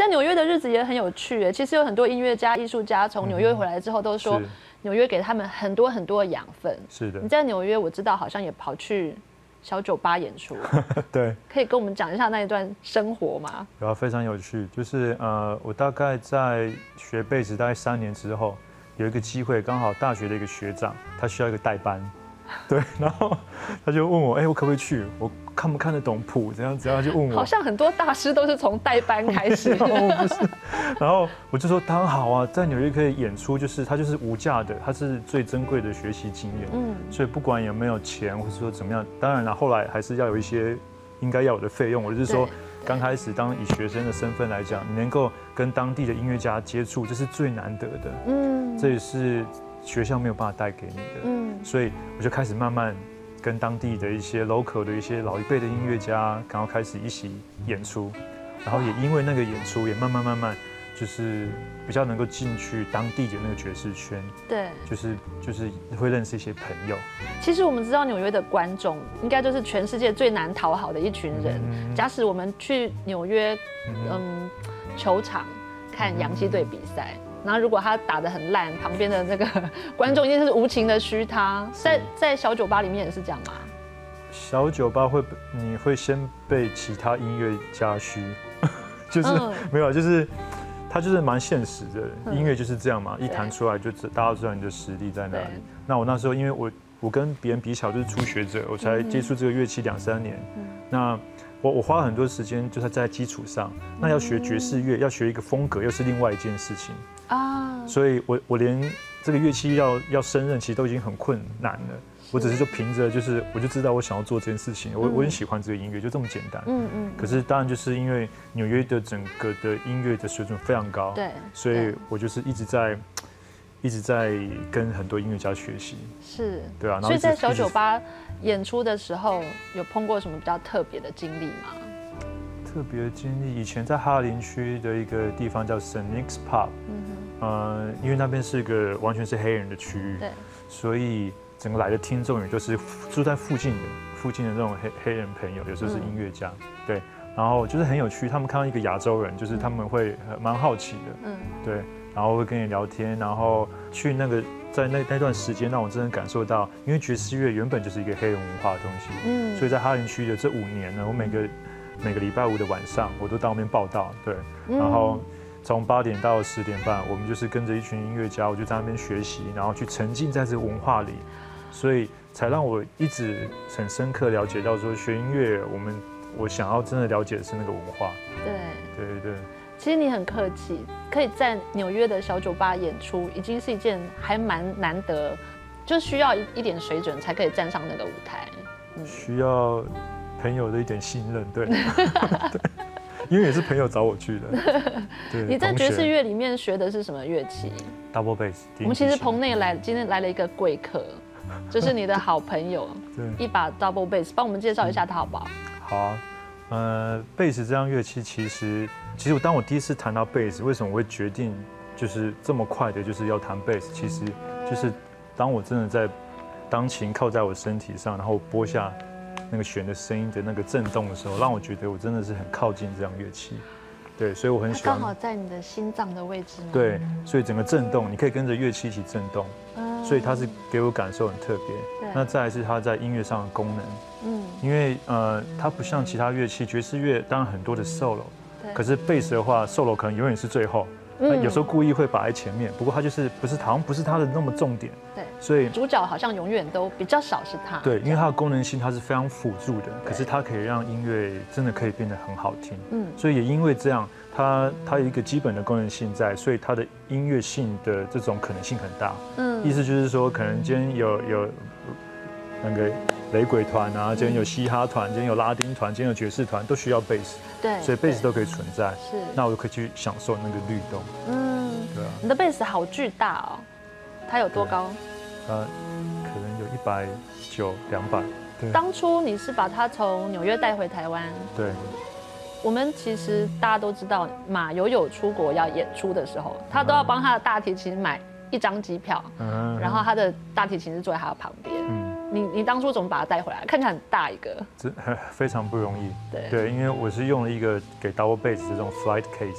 在纽约的日子也很有趣，其实有很多音乐家、艺术家从纽约回来之后都说，纽约给他们很多很多的养分。 是的， 你在纽约我知道好像也跑去小酒吧演出， 对， 可以跟我们讲一下那一段生活吗？ 然后非常有趣，就是我大概在学贝斯大概3年之后，有一个机会，刚好大学的一个学长他需要一个代班，对，然后他就问我，我可不可以去？我看不看得懂谱？怎样？他就问我。 好像很多大师都是从代班开始。 不是，然后我就说当然好啊，在纽约可以演出，它就是无价的，它是最珍贵的学习经验。所以不管有没有钱，或是说怎么样，当然了，后来还是要有一些应该要有的费用。我就是说，刚开始当以学生的身份来讲，你能够跟当地的音乐家接触，这是最难得的。这也是学校没有办法带给你的。所以我就开始慢慢跟当地的一些 local 的一些老一辈的音乐家，然后开始一起演出，然后也因为那个演出，也慢慢就是比较能够进去当地的那个爵士圈， 对， 就是会认识一些朋友。 其实我们知道纽约的观众应该就是全世界最难讨好的一群人。假使我们去纽约，球场看洋基队比赛。然后如果他打得很烂，旁边的那个观众一定是无情的嘘他。在小酒吧里面也是这样吗？ 小酒吧你会先被其他音乐家嘘，就是没有，就是他就是蛮现实的，音乐就是这样嘛，一弹出来就大家都知道你的实力在哪里。那我那时候因为我跟别人比巧，就是初学者，我才接触这个乐器2-3年。那我花了很多时间就是在基础上，那要学爵士乐，要学一个风格，又是另外一件事情。所以我连这个乐器要胜任，其实都已经很困难了。我只是就凭着我就知道我想要做这件事情，我很喜欢这个音乐，就这么简单。可是当然就是因为纽约的整个的音乐的水准非常高， 对， 所以我就是一直在跟很多音乐家学习。 是， 对啊。 所以在小酒吧演出的时候，有碰过什么比较特别的经历吗？ 特别的经历，以前在哈林区的一个地方叫 St. Nick's Pub，因为那边是个完全是黑人的区域， 对， 所以整个来的听众也就是住在附近的这种黑人朋友，有时候是音乐家，对，然后就是很有趣，他们看到一个亚洲人，就是他们会蛮好奇的，对，然后会跟你聊天，然后去在那段时间让我真的感受到，因为爵士乐原本就是一个黑人文化的东西，所以在哈林区的这5年呢，我每个礼拜5的晚上，我都到那边报道，对，然后从8点到10点半，我们就是跟着一群音乐家，我就在那边学习，然后去沉浸在这个文化里，所以才让我一直很深刻了解到说，学音乐我想要真的了解的是那个文化。对。 其实你很客气，可以在纽约的小酒吧演出，已经是一件还蛮难得，就需要一点水准才可以站上那个舞台。 需要朋友的一点信任，对，因为也是朋友找我去的。对， 你在爵士乐里面学的是什么乐器 ？Double bass。 我们其实棚内今天来了一个贵客，就是你的好朋友，一把 double bass， 帮我们介绍一下他好不好？ 好啊，贝斯这样乐器其实当我第一次弹到贝斯，为什么我会决定就是这么快的就是要弹贝斯？其实就是当我真的在当琴靠在我身体上，然后拨下那个弦的声音的那个震动的时候，让我觉得我真的是很靠近这样乐器。对，所以我很喜欢。 刚好在你的心脏的位置吗？ 对，所以整个震动，你可以跟着乐器一起震动，所以它是给我感受很特别。那再来是它在音乐上的功能，因为它不像其他乐器，爵士乐当然很多的 solo， 可是贝斯的话 solo 可能永远是最后。那有时候故意会摆在前面，不过它就是好像不是它的那么重点， 对， 所以主角好像永远都比较少是它， 对，因为它的功能性它是非常辅助的，可是它可以让音乐真的可以变得很好听，所以也因为这样，它有一个基本的功能性在，所以它的音乐性的这种可能性很大，意思就是说，可能今天有那个雷鬼团啊，今天有嘻哈团，今天有拉丁团，今天有爵士团，都需要贝斯。 对， 所以贝斯都可以存在。 是， 那我就可以去享受那个律动。对啊。 你的贝斯好巨大哦，它有多高？ 可能有190、200。对。 当初你是把它从纽约带回台湾？ 对。 我们其实大家都知道，马友友出国要演出的时候，他都要帮他的大提琴买1张机票，然后他的大提琴是坐在他的旁边。你当初怎么把它带回来？看起来很大一个， 非常不容易。对，因为我是用了一个给 double bass 的这种 flight case，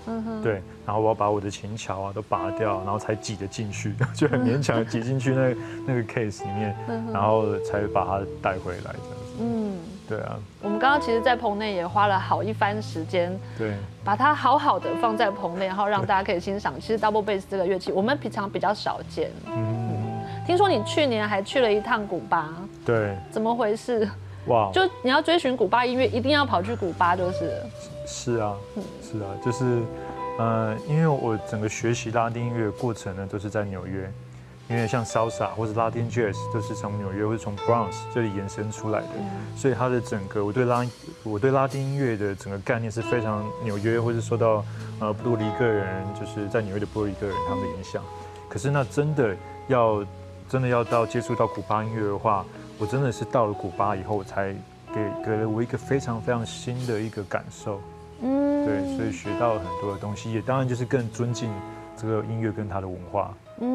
对，然后我要把我的琴桥啊都拔掉，然后才挤得进去，就很勉强挤进去那个 case 里面，然后才把它带回来这样子。对啊。 我们刚刚其实，在棚内也花了好一番时间， 对， 把它好好的放在棚内，然后让大家可以欣赏。其实 double bass 这个乐器，我们平常比较少见。听说你去年还去了一趟古巴， 对， 怎么回事？ 哇， 就你要追寻古巴音乐，一定要跑去古巴，就是了。 是啊，是啊，就是，因为我整个学习拉丁音乐的过程呢，都是在纽约，因为像 salsa 或者拉丁 jazz 都是从纽约或者从 Bronx 这里延伸出来的，所以它的整个我对拉丁音乐的整个概念是非常纽约或是受到波多黎各人，就是在纽约的波多黎各人他们的影响。可是那真的要接触到古巴音乐的话，我真的是到了古巴以后才给了我一个非常非常新的一个感受。对，所以学到了很多的东西，也当然就是更尊敬这个音乐跟它的文化。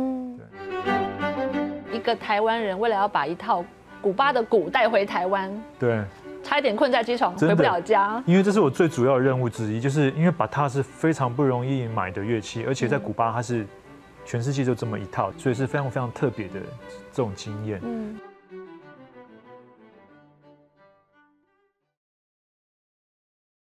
一个台湾人为了要把一套古巴的鼓带回台湾， 对， 差一点困在机场回不了家。 因为这是我最主要的任务之一，就是因为把它是非常不容易买的乐器，而且在古巴它是全世界就这么一套，所以是非常非常特别的这种经验。